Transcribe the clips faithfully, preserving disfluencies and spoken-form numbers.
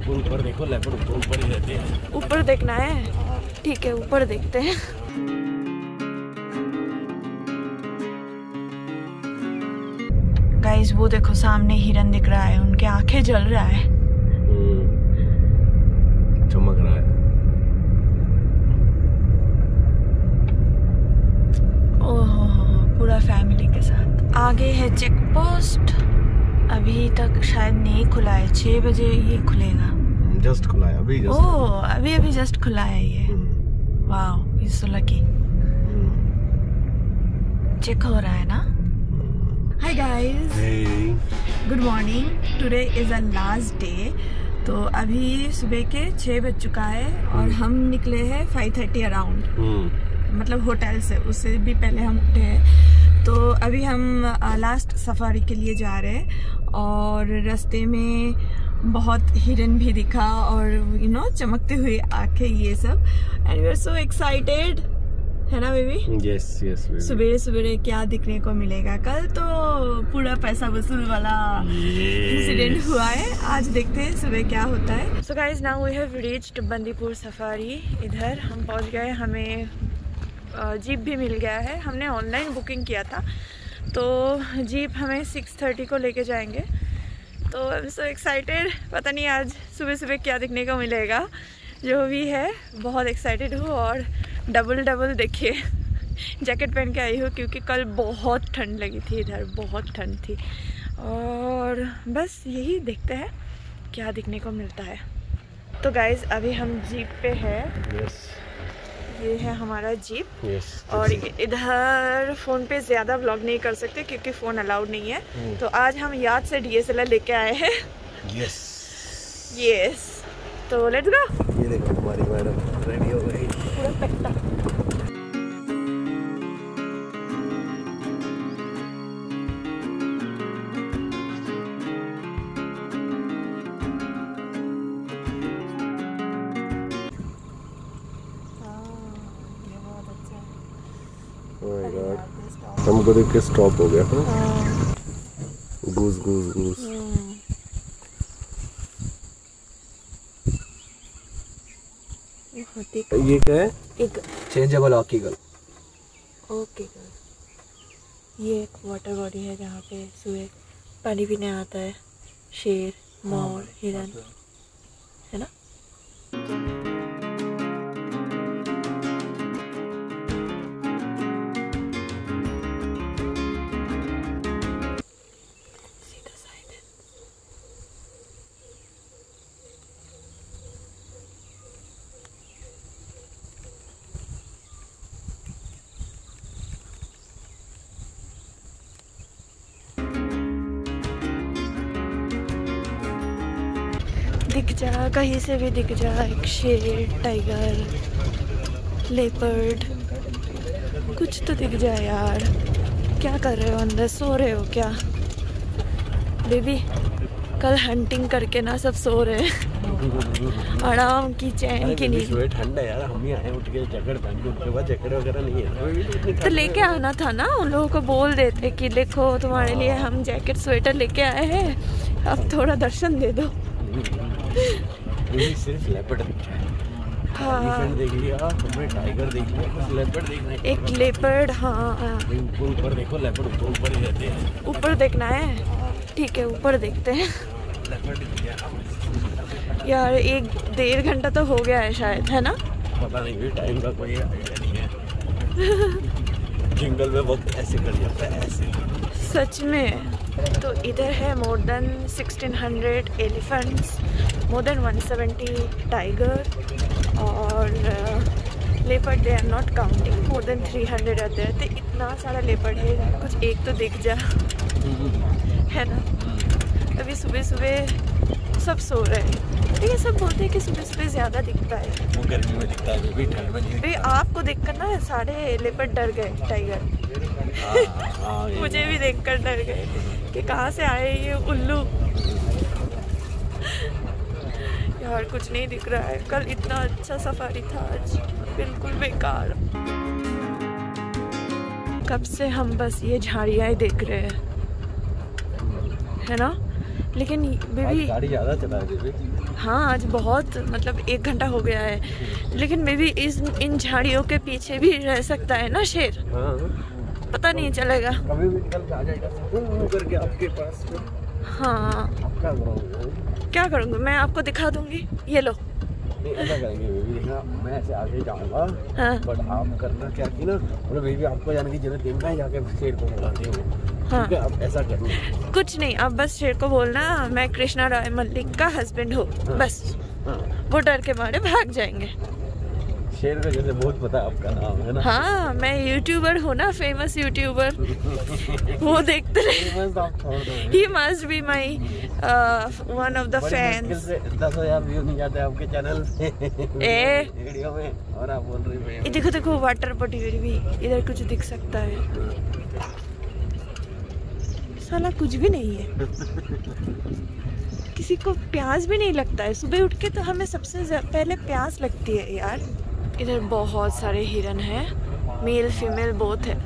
ऊपर ऊपर देखो, लेपर्ड ऊपर ऊपर ही रहते हैं। ऊपर देखना है, ठीक है ऊपर देखते हैं। गाइस वो देखो सामने हिरन दिख रहा है, उनके आंखें जल रहा है, चमक रहा है। ओहो पूरा फैमिली के साथ। आगे है चेक पोस्ट, अभी तक शायद नहीं खुला है, छह बजे ये खुलेगा। जस्ट खुला है अभी, जस्ट ओह अभी अभी जस्ट खुला है ये। Wow is so lucky. Check हो रहा है ना। Hi guys, good morning. Today is a last day. तो अभी सुबह के छः बज चुका है और हम निकले हैं फाइव थर्टी अराउंड, मतलब होटल से, उससे भी पहले हम उठे हैं। तो अभी हम लास्ट सफारी के लिए जा रहे हैं और रास्ते में बहुत हिरन भी दिखा और यू नो चमकते हुए आंखें ये सब, and we are so excited, है ना बेबी? Yes yes. सुबह सुबह क्या दिखने को मिलेगा? कल तो पूरा पैसा वसूल वाला इंसिडेंट हुआ है, आज देखते हैं सुबह क्या होता है। So guys now we have reached Bandipur safari. इधर हम पहुंच गए, हमें जीप भी मिल गया है। हमने ऑनलाइन बुकिंग किया था, तो जीप हमें सिक्स थर्टी को लेके जाएंगे। तो आई एम सो एक्साइटेड, पता नहीं आज सुबह सुबह क्या दिखने को मिलेगा। जो भी है बहुत एक्साइटेड हूँ और डबल डबल देखिए जैकेट पहन के आई हूँ क्योंकि कल बहुत ठंड लगी थी, इधर बहुत ठंड थी। और बस यही देखते हैं क्या दिखने को मिलता है। तो गाइज अभी हम जीप पे हैं। yes. ये है हमारा जीप। yes. और इधर फ़ोन पे ज़्यादा व्लॉग नहीं कर सकते क्योंकि फ़ोन अलाउड नहीं है। hmm. तो आज हम याद से डी एस एल आर लेके आए हैं। यस यस, तो लेट्स गो। ये देखो हमारी मैडम रेडी हो गई पूरा पट्टा। हमको देख के स्टॉप हो गया। Goose goose goose. ये क्या है? एक चेंजेबल ऑकीगल। ओके, ये एक वाटर बॉडी है जहाँ पे सुबह पानी पीने आता है शेर, मोर, हिरन, है ना। दिख जा, कहीं से भी दिख जा, एक शेर, टाइगर, लेपर्ड, कुछ तो दिख जाए यार। क्या कर रहे हो अंदर, सो रहे हो क्या बेबी? कल हंटिंग करके ना सब सो रहे हैं आराम की चैन की नींद। ठंड है यार, हम ही आए उठ के जैकेट पहन के, उनके पास जैकेट वगैरह नहीं है तो लेके आना था ना, उन लोगों को बोल देते कि देखो तुम्हारे लिए हम जैकेट स्वेटर लेके आए हैं, अब थोड़ा दर्शन दे दो। सिर्फ लेपर्ड दिख रहा है। हाँ, देख लिया हमने, टाइगर देख लिया, कुछ लेपर्ड देखना है। एक लेपर्ड, हाँ ऊपर ऊपर देखो, लेपर्ड ऊपर ऊपर ही रहते हैं। ऊपर देखना है, ठीक है ऊपर देखते हैं। यार एक डेढ़ घंटा तो हो गया है शायद, है ना? पता नहीं, टाइम का कोई आइडिया नहीं है। जंगल में वक्त ऐसे कर जाता है, ऐसे सच में। तो इधर है more than sixteen hundred elephants, more than one seventy tiger और leopard, they are not counting, more than three hundred रहते रहते। इतना सारा लेपर्ड है, कुछ एक तो दिख जा, है ना। अभी सुबह सुबह सब सो रहे हैं, ठीक है। सब बोलते हैं कि सुबह सुबह ज़्यादा दिखता है, वो गर्मी में दिखता है, भी ठंड में नहीं। भाई आपको देखकर ना सारे लेपर्ड डर गए, टाइगर मुझे भी देखकर डर गए कि कहाँ से आए ये उल्लू। यार कुछ नहीं दिख रहा है, कल इतना अच्छा सफारी था, आज बिल्कुल बेकार। कब से हम बस ये झाड़ियाँ ही देख रहे हैं, है ना। लेकिन बेबी गाड़ी ज़्यादा चला है बेबी। हाँ आज बहुत मतलब एक घंटा हो गया है, लेकिन मे बी इस इन झाड़ियों के पीछे भी रह सकता है ना शेर। हाँ पता नहीं चलेगा, कभी भी निकल के आ जाएगा करके आपके पास। हाँ आप क्या करोगे? क्या करूँगी मैं, आपको दिखा दूंगी। ये लो। नहीं ऐसा करेंगे बेबी, देखना मैं ऐसे आगे जाऊंगा। हाँ। बट आप करना क्या कि ना मतलब बेबी आपको जाने की जरूरत नहीं है, जाके शेर को बुलाते हो। हाँ। ठीक है आप ऐसा करना। कुछ नहीं, आप बस शेर को बोलना मैं कृष्णा राय मल्लिक का हस्बैंड हूँ। हाँ। बस हाँ। वो डर के मारे भाग जाएंगे। शेर का जैसे बहुत पता है आपका नाम है ना। हाँ मैं यूट्यूबर हूँ ना, फेमस यूट्यूबर। वो देखते रहे। He must be my uh, one of the fans। दस हजार व्यू नहीं जाते आपके चैनल से ए वीडियो में, और आप बोल रही हैं ये देखो देखो वाटर बॉडी भी इधर कुछ दिख सकता है। साला कुछ भी नहीं है। किसी को प्यास भी नहीं लगता है, सुबह उठ के तो हमें सबसे पहले प्यास लगती है यार। इधर बहुत सारे हिरन हैं, मेल फीमेल बोथ है,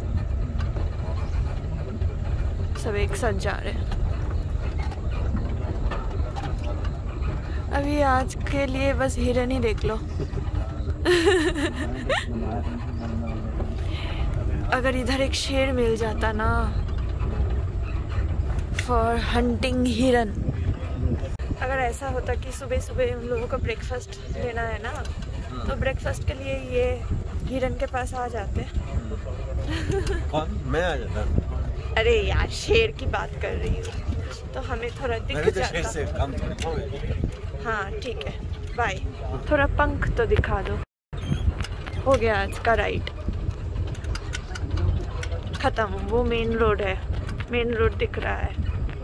सब एक साथ जा रहे हैं। अभी आज के लिए बस हिरन ही देख लो। अगर इधर एक शेर मिल जाता ना फॉर हंटिंग हिरन। अगर ऐसा होता कि सुबह सुबह उन लोगों को ब्रेकफास्ट लेना है ना, तो ब्रेकफास्ट के लिए ये हिरन के पास आ जाते। कौन? मैं आ जाता। अरे यार शेर की बात कर रही हूँ, तो हमें थोड़ा दिख तो जाता। शेर से कम थोड़ी। हाँ ठीक है बाय। थोड़ा पंख तो दिखा दो। हो गया आज का राइड खत्म। वो मेन रोड है, मेन रोड दिख रहा है।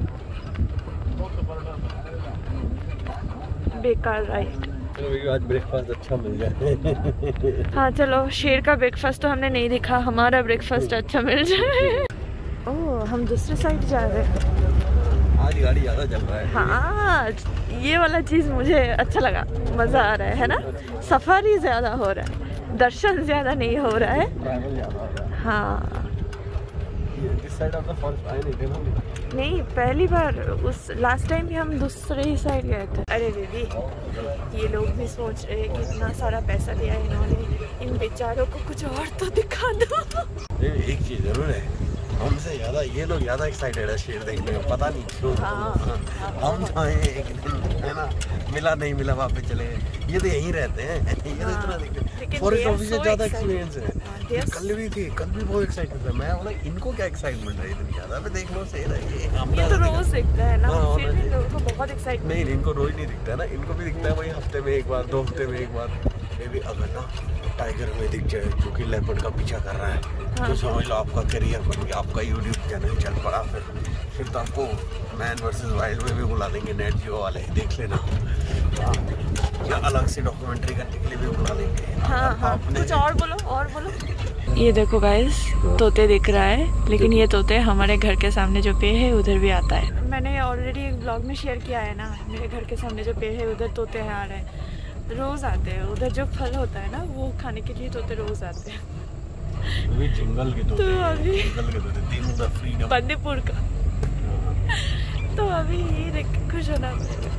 बेकार राइड। चलो आज ब्रेकफास्ट अच्छा मिल जाए। हाँ चलो, शेर का ब्रेकफास्ट तो हमने नहीं दिखा, हमारा ब्रेकफास्ट अच्छा मिल जाए। ओह हम दूसरे साइड जा रहे हैं। आज गाड़ी ज्यादा चल रहा है। हाँ ये वाला चीज मुझे अच्छा लगा, मजा आ रहा है, है ना। सफारी ज्यादा हो रहा है, दर्शन ज्यादा नहीं हो रहा है। ट्रैवल ज्यादा हो रहा है। हाँ इस साइड ऑफ द फॉरेस्ट आए नहीं थे ना। नहीं पहली बार, उस लास्ट टाइम भी हम दूसरे ही साइड गए थे। अरे दीदी ये लोग भी सोच रहे हैं कि इतना सारा पैसा दिया इन्होंने, इन बेचारों को कुछ और तो दिखा दो। एक चीज जरूर है, हमसे ज्यादा ये लोग ज्यादा एक्साइटेड है शेर देखने में, पता नहीं क्यों। हाँ, हाँ, हम जाए एक दिन है ना, मिला नहीं मिला वहाँ पे चले गए। ये तो यहीं रहते हैं, ये तो इतना देखते। फॉरेस्ट ऑफिसर ज्यादा एक्सपीरियंस है। कल भी थी, कल भी बहुत एक्साइटेड था मैं। बोला इनको क्या एक्साइटमेंट है इतनी ज्यादा। अबे देख लो शेर है ये। ये तो रोज दिखता है ना, फिर भी लोगों को बहुत एक्साइटमेंट। नहीं इनको रोज नहीं दिखता है ना, इनको भी दिखता है वही हफ्ते में एक बार, दो हफ्ते में एक बार। मे भी अगर ना टाइगर में दिख जाए जो कि लेपर्ड का पीछा कर रहा है, हाँ। तो समझ लो आपका करियर बन गया, आपका यूट्यूब चैनल चल पड़ा। फिर फिर तो आपको मैन वर्सेस वाइल्ड में भी बुला देंगे, नेट जियो वाले, देख लेना। या अलग से डॉक्यूमेंट्री करने के लिए भी बुला लेंगे। हाँ हाँ कुछ और बोलो, और बोलो। ये देखो गाइस तोते दिख रहा है, लेकिन ये तोते हमारे घर के सामने जो पेड़ है उधर भी आता है। मैंने ऑलरेडी एक ब्लॉग में शेयर किया है ना, मेरे घर के सामने जो पेड़ है उधर तोते हैं आ रहे हैं, रोज आते हैं। उधर जो फल होता है ना वो खाने के लिए तोते रोज आते हैं। अभी जंगल के तोते, तो अभी जंगल के तोते, तीनों द फ्रीडम बंदीपुर का। तो अभी ये देख के खुश होना पड़ेगा।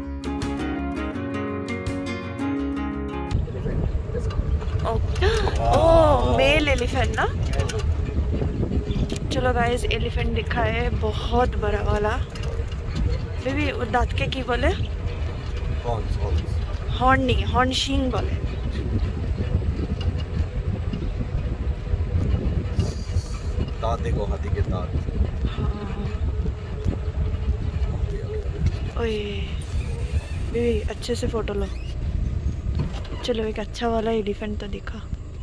ओह मेल एलिफेंट ना। चलो गाइस एलिफेंट दिखा है बहुत बड़ा वाला। बेबी वो दांत के की बोले? कौन कौन? हॉर्न नहीं, हॉर्न शिंग बोले। दांत देखो, हाथी के दांत। हाँ। ओए बेबी अच्छे से फोटो लो। चलो एक अच्छा वाला एलिफेंट तो दिखा।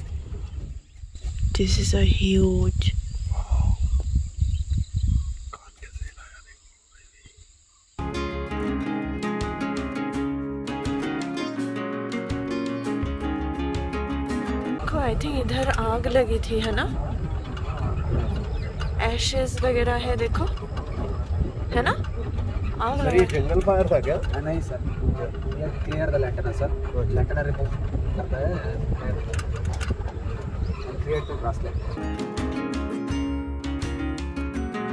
This is a huge. I think इधर आग लगी थी, है ना। एशेस वगैरह है देखो, है ना। आग सर लगा। ये जंगल फायर था क्या? नहीं सर, ये क्लियर द लैंटर्न है सर। लैंटर्न रिमूव करता है एंड क्रिएट द ब्रासलेट।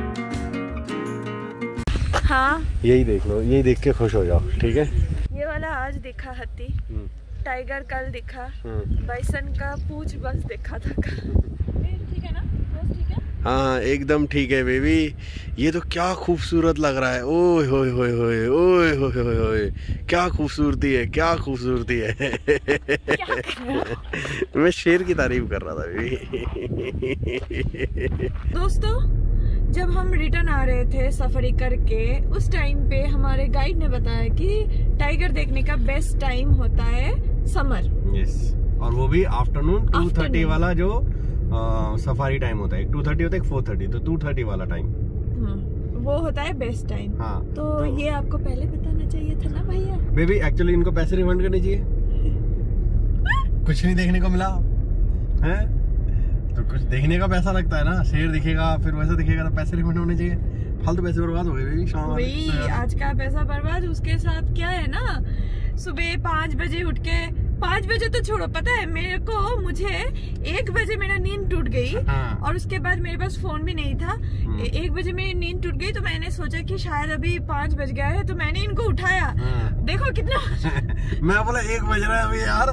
हाँ यही देख लो, यही देख के खुश हो जाओ, ठीक है। ये वाला आज दिखा हाथी, हम्म, टाइगर कल दिखा, हम्म। बाइसन का पूंछ बस देखा था कल। ठीक है ना, बस ठीक है। हाँ एकदम ठीक है बेबी। ये तो क्या खूबसूरत लग रहा है। ओए होए होए होए ओए होए होए होए, क्या खूबसूरती है, क्या खूबसूरती है। क्या कर रहे हो? मैं शेर की तारीफ कर रहा था बेबी। दोस्तों, जब हम रिटर्न आ रहे थे सफरी करके, उस टाइम पे हमारे गाइड ने बताया कि टाइगर देखने का बेस्ट टाइम होता है समर। यस, और वो भी आफ्टरनून टू थर्टी Afternoon। वाला जो सफारी टाइम होता है। एक टू थर्टी होता है, एक फोर थर्टी, तो टू थर्टी वाला टाइम वो होता है बेस्ट टाइम। हाँ तो, तो ये आपको पहले बताना चाहिए था ना भैया। बेबी एक्चुअली इनको पैसे रिफंड करने चाहिए। कुछ नहीं देखने को मिला है, तो कुछ देखने का पैसा लगता है ना। शेर दिखेगा फिर वैसा दिखेगा तो पैसे रिफंड होने चाहिए। फालतू पैसे बर्बाद हो गए बेबी शाम वाले। वही आज का पैसा बर्बाद। उसके साथ क्या है ना, सुबह पाँच बजे उठ के, पाँच बजे तो छोड़ो, पता है मेरे को, मुझे एक बजे मेरा नींद टूट गई। हाँ। और उसके बाद मेरे पास फोन भी नहीं था। ए- एक बजे मेरी नींद टूट गई तो मैंने सोचा कि शायद अभी पाँच बज गया है, तो मैंने इनको उठाया। हाँ। देखो कितना मैं बोला एक बज रहा है अभी यार।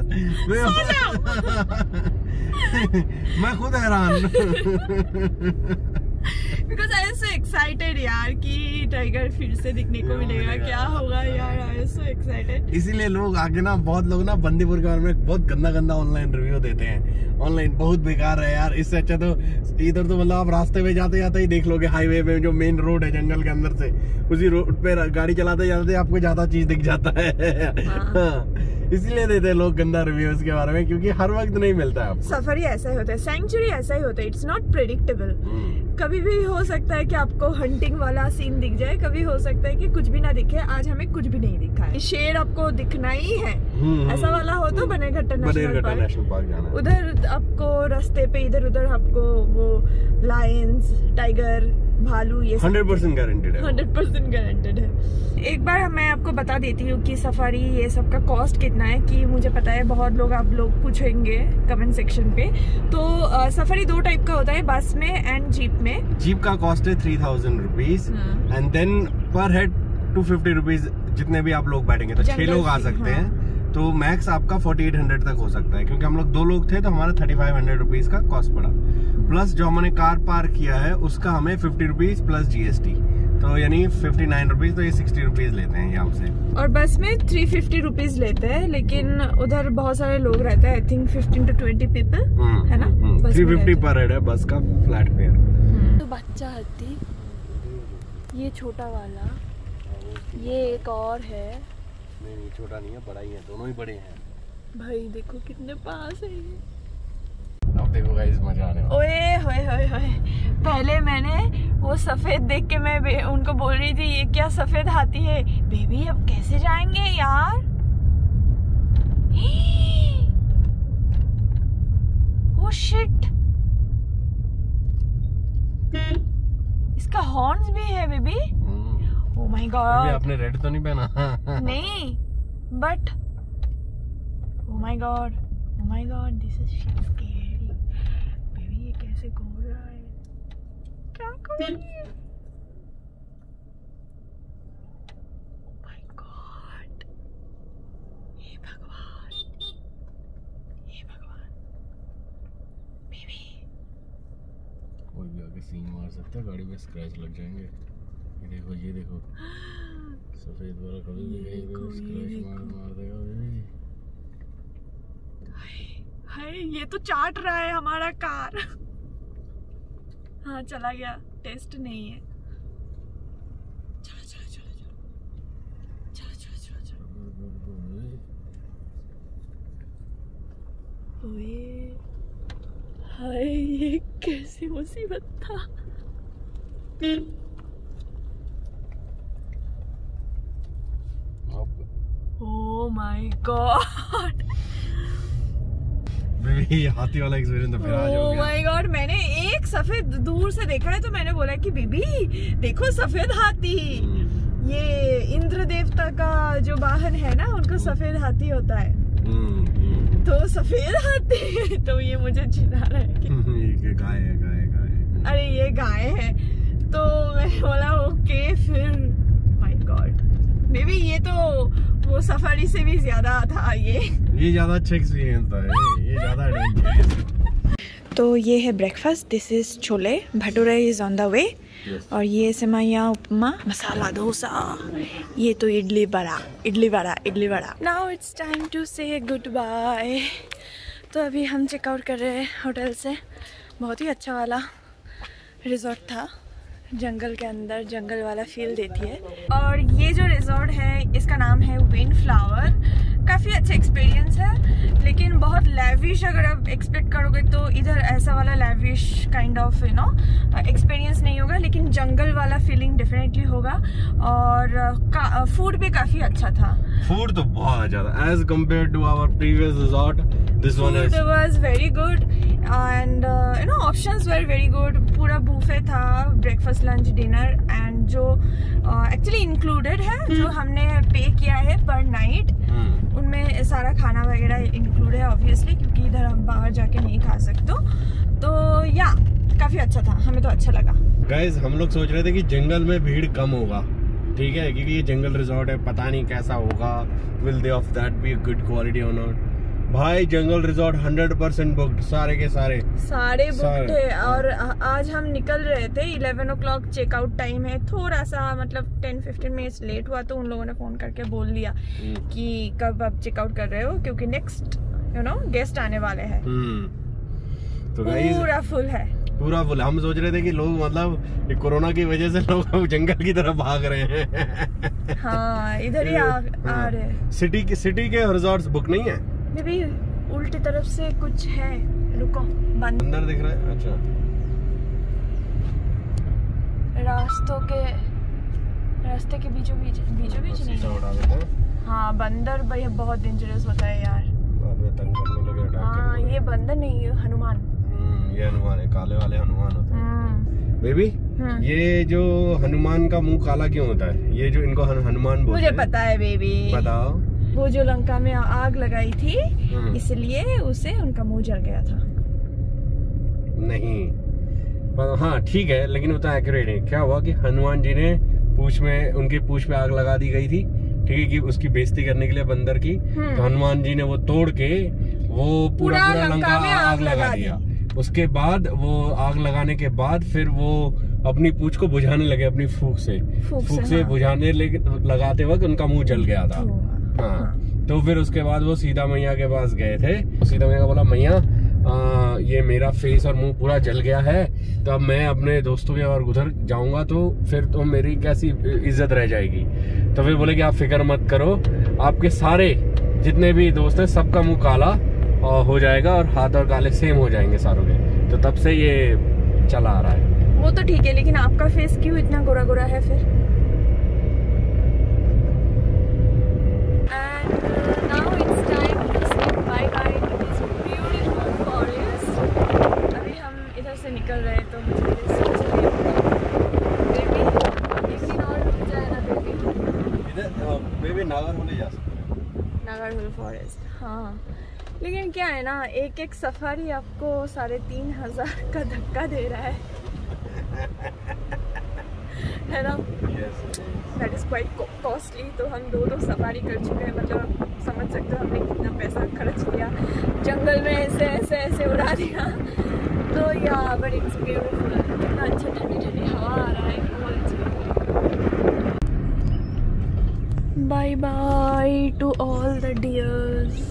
मैं मैं खुद हैरान। Because I am so excited यार कि टाइगर फिर से दिखने को मिलेगा। क्या होगा यार, आई एम सो एक्साइटेड। इसीलिए लोग आगे ना, बहुत लोग ना बंदीपुर के बारे में बहुत गंदा गंदा ऑनलाइन रिव्यू देते हैं। ऑनलाइन बहुत बेकार है यार। इससे अच्छा तो इधर तो मतलब आप रास्ते में जाते जाते ही देख लोगे, हाईवे में जो मेन रोड है जंगल के अंदर से, उसी रोड पे गाड़ी चलाते जाते आपको ज्यादा चीज दिख जाता है। हाँ। इसीलिए देते हैं लोग गंदा रिव्यू इसके बारे में, क्योंकि हर वक्त नहीं मिलता है आपको। सफरी ऐसा ही होता है, सेंचुरी ऐसा ही होता है। It's not predictable. कभी भी हो सकता है कि आपको हंटिंग वाला सीन दिख जाए, कभी हो सकता है कि कुछ भी ना दिखे। आज हमें कुछ भी नहीं दिखा है। शेर आपको दिखना ही है। ऐसा वाला हो तो Bannerghatta national park, national park जाना है। उधर आपको रास्ते पे इधर उधर आपको वो लायंस, टाइगर, भालू, ये हंड्रेड परसेंट गारंटेड है। हंड्रेड परसेंट गारंटेड है। एक बार मैं आपको बता देती हूँ कि सफारी ये सब का कॉस्ट कितना है, कि मुझे पता है बहुत लोग आप लोग पूछेंगे कमेंट सेक्शन पे। तो आ, सफारी दो टाइप का होता है, बस में एंड जीप में। जीप का कॉस्ट है three thousand rupees and then per head two fifty rupees. जितने भी आप लोग बैठेंगे तो छह लोग आ सकते हाँ। हैं, तो मैक्स आपका फोर्टी एट हंड्रेड तक हो सकता है। क्योंकि हम लोग दो लोग थे तो हमारा थर्टी फाइव हंड्रेड रुपीज का कॉस्ट पड़ा। प्लस जो हमने कार पार्क किया है उसका हमें फिफ्टी रुपीज प्लस जीएसटी, तो यानी फिफ्टी नाइन रुपीज, तो ये सिक्सटी रुपीज लेते हैं यहाँ से। और बस में थ्री फिफ्टी रुपीज लेते हैं, लेकिन उधर बहुत सारे लोग रहते हैं। I think fifteen to twenty people है ना। थ्री फिफ्टी पर हेड है बस का फ्लैट फेयर। तो बच्चा हाथी, ये छोटा वाला, ये एक और है। नहीं नहीं छोटा नहीं है, बड़ा ही है, दोनों ही बड़े हैं। भाई देखो कितने पास है ये। अब देखो गाइस मजा आने वाला। ओए होए होए होए, पहले मैंने वो सफेद देख के मैं बे- उनको बोल रही थी ये क्या सफेद हाथी है। बेबी अब कैसे जाएंगे यार। ओह शिट, इसका हॉर्न्स भी है बेबी। ओह माय गॉड, आपने रेड तो नहीं पहना? नहीं, but oh my God, oh my God, this is scary. Baby ये कैसे घूम रहा है, क्या कर रही है? ओह माय गॉड, हे भगवान, हे भगवान। बेबी कोई भी आगे सीन मार सकता है, गाड़ी में स्क्रैच लग जाएंगे। ये देखो ये देखो सफेद वाला कभी भी कहीं स्क्रैच मार मार देगा बेबी। हाय ये तो चाट रहा है हमारा कार। हाँ चला गया, टेस्ट नहीं है। चलो चलो चलो चलो चलो चलो चलो चलो। ओए हाय ये कैसी मुसीबत था। ओह माय गॉड, बेबी हाथी वाला एक्सपीरियंस तो फिर आज हो ओह गया। माय गॉड, मैंने एक सफेद दूर से देखा है तो मैंने बोला कि बीबी देखो सफेद हाथी। ये इंद्र देवता का जो वाहन है ना, उनको सफेद हाथी होता है। तो सफेद हाथी तो ये मुझे चिढ़ा रहा है कि ये गाय है गाय है गाय है। अरे ये गाय है। तो मैंने बोला ओके, फिर माय गॉड बेबी ये तो वो सफारी से भी ज्यादा था ये ये ज्यादा अच्छा एक्सपीरियंस था, ये ये ज्यादा एडवेंचरस। तो ये है breakfast, this is chole bhature is on the way, और ये सेवइयां, उपमा, मसाला डोसा, ये तो idli vada idli vada idli vada. Now it's time to say good bye. तो अभी हम चेकआउट कर रहे हैं होटल से। बहुत ही अच्छा वाला रिजॉर्ट था, जंगल के अंदर, जंगल वाला फील देती है। और ये जो रिजॉर्ट है इसका नाम है विंड फ्लावर। काफ़ी अच्छा एक्सपीरियंस है, लेकिन बहुत लैविश अगर आप एक्सपेक्ट करोगे तो इधर ऐसा वाला lavish kind of you know experience नहीं होगा, लेकिन जंगल वाला फीलिंग डेफिनेटली होगा। और फूड भी काफ़ी अच्छा था। फूड तो बहुत ज़्यादा as compare to our previous resort, this one is was very good and you know options were very good. पूरा बुफे था, ब्रेकफास्ट लंच डिनर, एंड जो एक्चुअली uh, इंक्लूडेड है, hmm. जो हमने पे किया है पर नाइट, hmm. उनमें सारा खाना वगैरह इंक्लूड है ऑब्वियसली, क्योंकि इधर हम बाहर जाके नहीं खा सकते। तो या काफी अच्छा था, हमें तो अच्छा लगा। गाइस हम लोग सोच रहे थे कि जंगल में भीड़ कम होगा, ठीक है, क्योंकि ये जंगल रिजॉर्ट है, पता नहीं कैसा होगा, will they of that be good quality और नॉट। भाई जंगल रिजॉर्ट हंड्रेड परसेंट बुक्ड, सारे के सारे सारे बुक्ड है। और आज हम निकल रहे थे, eleven o'clock checkout time है, थोड़ा सा मतलब टेन फिफ्टीन मिनट्स लेट हुआ, तो उन लोगों ने फोन करके बोल दिया कि कब आप चेकआउट कर रहे हो, क्योंकि नेक्स्ट यू नो गेस्ट आने वाले हैं। तो पूरा फुल है, पूरा फुल। हम सोच रहे थे कि लोग मतलब कोरोना की वजह से लोग जंगल की तरफ भाग रहे हैं। हाँ इधर ही आ, आ रहे। सिटी के सिटी के रिजॉर्ट्स बुक नहीं है, भी उल्टी तरफ से कुछ है, रुको, बंद अंदर दिख रहा है। अच्छा, रास्तों के रास्ते के बीचों बीच बीचों बीच नहीं है। हाँ बंदर भाई बहुत डेंजरस होता है यार, बाद में तंग करने लगे। हाँ ये बंदर नहीं है, हनुमान। हम्म ये हनुमान है, काले वाले हनुमान होते हैं। बेबी ये जो हनुमान का मुंह काला क्यों होता है? ये जो इनको हनुमान बोलते हैं। मुझे पता है बेबी, बताओ। वो जो लंका में आग लगाई थी, इसलिए उसे उनका मुंह जल गया था। नहीं पर हाँ ठीक है, लेकिन उतना एक्यूरेट है। क्या हुआ कि हनुमान जी ने पूंछ में, उनकी पूंछ पे आग लगा दी गई थी, ठीक है, कि उसकी बेइज्जती करने के लिए बंदर की। तो हनुमान जी ने वो तोड़ के वो पूरा पूरा, पूरा लंका में आग लगा दिया। उसके बाद वो आग लगाने के बाद फिर वो अपनी पूंछ को बुझाने लगे अपनी फूंक से फूंक से बुझाने लगाते वक्त उनका मुंह जल गया था। हाँ तो फिर उसके बाद वो सीता मैया के पास गए थे। सीता मैया का बोला, मैया ये मेरा फेस और मुंह पूरा जल गया है, तो अब मैं अपने दोस्तों के और उधर जाऊंगा तो फिर तो मेरी कैसी इज्जत रह जाएगी। तो फिर बोले कि आप फिक्र मत करो, आपके सारे जितने भी दोस्त हैं सबका मुंह काला हो जाएगा और हाथ और काले सेम हो जाएंगे सारों के। तो तब से ये चला आ रहा है। वो तो ठीक है, लेकिन आपका फेस क्यों इतना गोरा गोरा है फिर? निकल रहे तो मुझे सोच रही बेबी एक दिन और रुक जाए ना बेबी। इधर बेबी नागरहोल जा सकते हैं, नागरहोल फॉरेस्ट। हाँ लेकिन क्या है ना, एक एक सफारी आपको साढ़े तीन हजार का धक्का दे रहा है है ना? That is quite costly. तो हम दो दो सफारी कर चुके हैं, मतलब आप समझ सकते हो हमने कितना पैसा खर्च किया, जंगल में ऐसे ऐसे ऐसे उड़ा दिया। तो या बट इट्स ब्यूटीफुल, कितना अच्छा ठंडी ठंडी हवा आ रहा है। Bye bye to all the deers.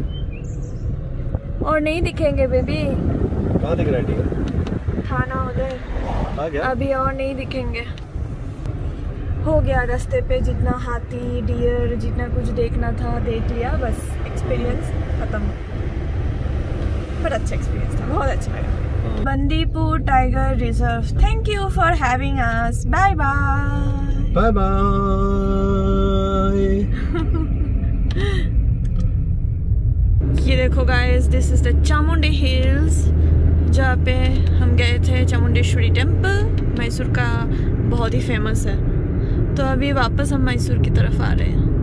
और नहीं दिखेंगे बेबी। कहाँ दिख रहा है? डियर थाना उधर आ गया, अभी और नहीं दिखेंगे। हो गया रास्ते पे जितना हाथी डियर जितना कुछ देखना था देख लिया, बस एक्सपीरियंस खत्म। पर अच्छा एक्सपीरियंस था, बहुत अच्छा लगा। Bandipur tiger reserve, thank you for having us, bye bye bye bye. ये देखो guys, this is the Chamundi Hills, जहाँ पे हम गए थे, चामुंडेश्वरी टेम्पल, मैसूर का बहुत ही फेमस है। तो अभी वापस हम मैसूर की तरफ आ रहे हैं।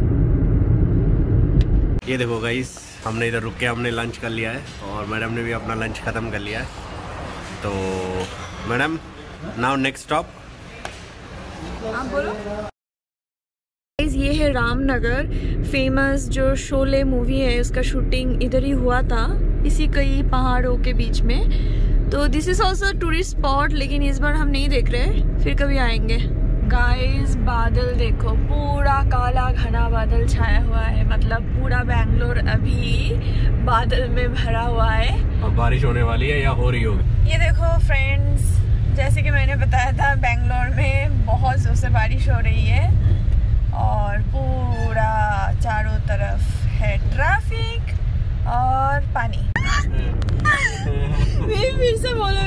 ये देखो गाइस, हमने इधर रुक के हमने लंच कर लिया है और मैडम ने भी अपना लंच ख़त्म कर लिया है। तो मैडम नाउ नेक्स्ट स्टॉप आप बोलो। ये है रामनगर। फेमस जो शोले मूवी है उसका शूटिंग इधर ही हुआ था, इसी कई पहाड़ों के बीच में। तो this is also tourist spot, लेकिन इस बार हम नहीं देख रहे, फिर कभी आएंगे। गाइस बादल देखो, पूरा काला घना बादल छाया हुआ है, मतलब पूरा बैंगलोर अभी बादल में भरा हुआ है। अब बारिश होने वाली है या हो रही होगी। ये देखो फ्रेंड्स, जैसे कि मैंने बताया था बैंगलोर में बहुत जोर से बारिश हो रही है और पूरा चारों तरफ है ट्रैफिक और पानी। फिर से बोलो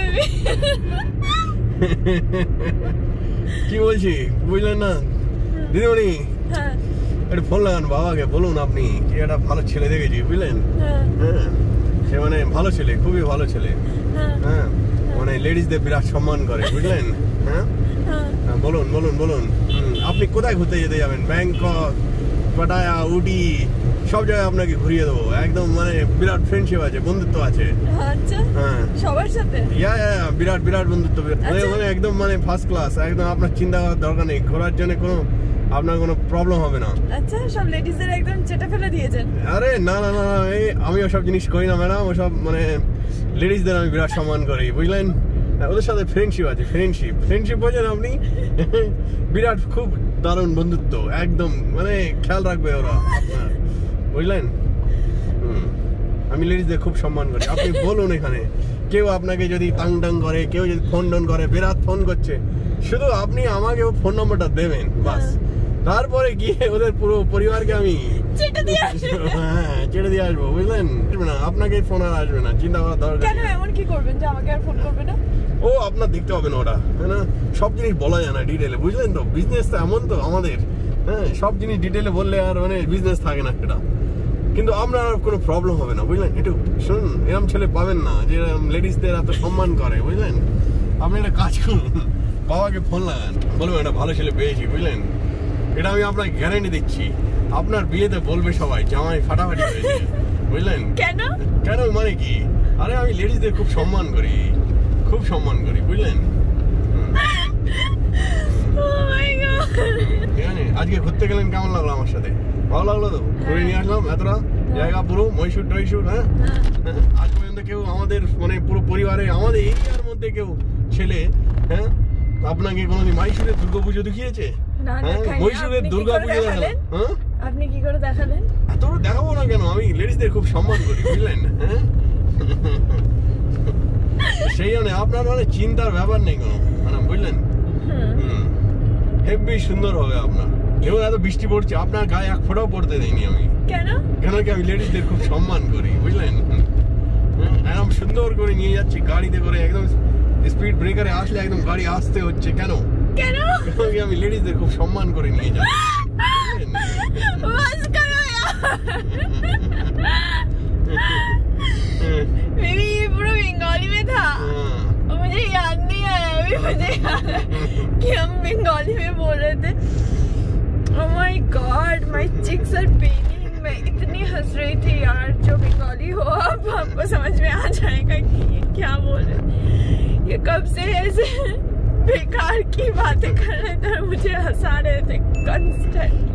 কি বলছি বুঝলেন না দিদিমণি? একটা ফোন লাগান বাবাকে, বলুন আপনি কি একটা ভালো ছেলে দেখেছি বুঝলেন। হ্যাঁ সে মানে ভালো ছেলে, খুবই ভালো ছেলে। হ্যাঁ মানে লেডিসদের বিরাট সম্মান করে বুঝলেন। হ্যাঁ বলুন বলুন বলুন আপনি কোথায় ঘুরতে যেতে যাবেন? ব্যাংকক, পাটায়া, উটি সব জায়গায় আপনাকে ঘুরিয়ে দেবো। একদম মানে বিরাট ফ্রেন্ডশিপ আছে, বন্ধুত্ব আছে। আচ্ছা হ্যাঁ সবার সাথে ইয়া ইয়া বিরাট বিরাট বন্ধুত্ব, মানে একদম মানে ফার্স্ট ক্লাস। একদম আপনার চিন্তা করার দরকার নেই, ঘোরার জন্য কোনো আপনার কোনো প্রবলেম হবে না। আচ্ছা সব লেডিসদের একদম চেটে ফেলে দিয়েছেন? আরে না না না, এই আমি ওসব জিনিস করি না ম্যাডাম। ওসব মানে লেডিসদের আমি বিরাট সম্মান করি বুঝলেন। ওদের সাথে ফ্রেন্ডশিপ আছে, ফ্রেন্ডশিপ ফ্রেন্ডশিপ বোঝেন আপনি? বিরাট খুব দারুণ বন্ধুত্ব, একদম মানে খেয়াল রাখবে ওরা বুঝলেন। হুম আমি লেডিসদের খুব সম্মান করি। আপনি বলুন এখানে কেউ আপনাকে যদি টাং টাং করে, কেউ যদি ফোন টোন করে, বিরাট ফোন করছে, শুধু আপনি আমাকে ফোন নম্বরটা দেবেন বাস। তারপরে গিয়ে ওদের পুরো পরিবারকে আমি চেটে দিয়ে আসবো। হ্যাঁ চেটে দিয়ে আসবো বুঝলেন না। আপনাকে ফোন আর আসবে না, চিন্তা করার দরকার। কেন এমন কি করবেন যে আমাকে আর ফোন করবে না? ও আপনার দেখতে হবে না ওটা, তাই না? সব জিনিস বলা যায় না ডিটেলে বুঝলেন তো। বিজনেস তো এমন তো আমাদের, হ্যাঁ সব জিনিস ডিটেলে বললে আর মানে বিজনেস থাকে না সেটা। কিন্তু আপনার কোনো প্রবলেম হবে না বুঝলেন। একটু শুনুন, এরকম ছেলে পাবেন না যে লেডিসদের এত সম্মান করে বুঝলেন। আপনি একটা কাজ করুন, বাবাকে ফোন লাগান, বলবেন একটা ভালো ছেলে পেয়েছি বুঝলেন। এটা আমি আপনাকে গ্যারান্টি দিচ্ছি, আপনার বিয়েতে বলবে সবাই জামাই ফাটাফাটি হয়েছে বুঝলেন। কেন কেন মানে কি? আরে আমি লেডিসদের খুব সম্মান করি, খুব সম্মান করি বুঝলেন। ঠিক আছে, আজকে ঘুরতে গেলেন কেমন লাগলো আমার সাথে? ভালো লাগলো তো? ঘুরে নিয়ে আসলাম এতটা জায়গা, পুরো মহীশূর টহীশূর। হ্যাঁ আজ পর্যন্ত কেউ আমাদের মানে পুরো পরিবারে আমাদের এরিয়ার মধ্যে কেউ ছেলে হ্যাঁ আপনাকে কোনোদিন মহীশূরের দুর্গাপুজো দেখিয়েছে? মহীশূরের দুর্গাপুজো দেখালেন? হ্যাঁ আপনি কি করে দেখালেন? এতটা দেখাবো না কেন, আমি লেডিসদের খুব সম্মান করি বুঝলেন। হ্যাঁ সেই জন্য আপনার মানে চিন্তার ব্যাপার নেই কোনো, মানে বুঝলেন। হম হেব্বি সুন্দর হবে আপনার। এবং এত বৃষ্টি পড়ছে, আপনার গায়ে এক ফোঁটাও পড়তে দেয়নি আমি। কেন? কেন কি আমি লেডিসদের খুব সম্মান করি বুঝলেন। একদম সুন্দর করে নিয়ে যাচ্ছি গাড়িতে করে, একদম স্পিড ব্রেকারে আসলে একদম গাড়ি আসতে হচ্ছে। কেন? কেন? আমি লেডিসদের খুব সম্মান করে নিয়ে যাই। मेरी ये पूरा बंगाली में था, और मुझे याद नहीं आया। अभी मुझे याद है कि हम बंगाली में बोल रहे थे। Oh my God, my cheeks are paining. मैं इतनी हंस रही थी यार। जो बंगाली हो अब आपको समझ में आ जाएगा कि ये क्या बोल रहे। ये कब से ऐसे बेकार की बातें कर रहे थे, मुझे हंसा रहे थे कंस्टेंट।